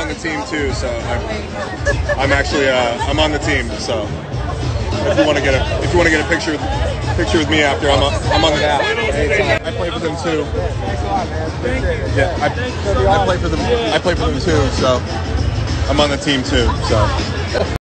on the team too, so I'm actually I'm on the team. So if you want to get a picture with me after, I'm on the team. I play for them too. Yeah, I play for them. I play for them too. So I'm on the team too. So.